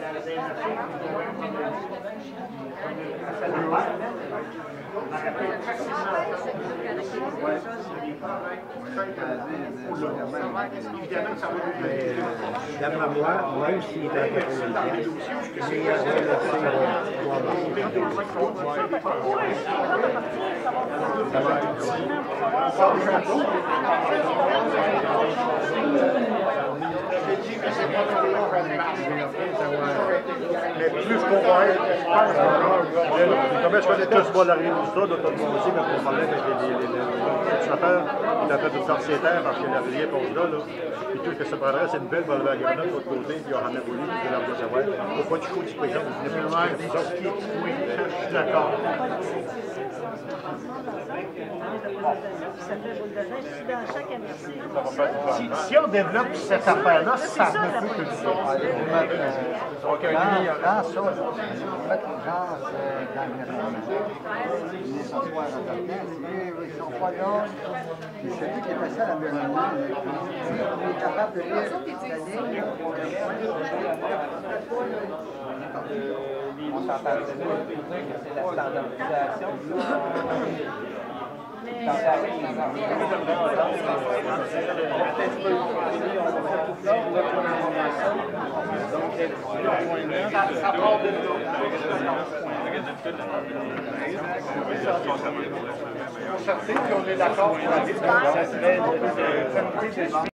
D'après moi, même s'il était à 80 pièces, mais il avait mais plus qu'on va être, comme je connais tous moi la rive du Sud, d'autres aussi, mais on parlait avec les cultivateurs, qui étaient un peu tout sorciétaires parce que la rivière pose là, puis tout ce que ça prendrait, c'est une belle volée à grenade de l'autre côté, puis il y aura un abouli, puis l'arbre de savoir. Pourquoi du coup, tu peux exemple, vous venez plus de oui, je suis d'accord. Si on développe cette affaire-là, ça ne peut que le faire. Dans ça, mettre l'urgence dans l'environnement. Les sentoirs ils ne sont pas là. Puis celui qui fait ça à l'environnement, il est capable de lire la ligne. On s'entend dire que c'est la standardisation. Quand ça arrive, on est d'accord pour la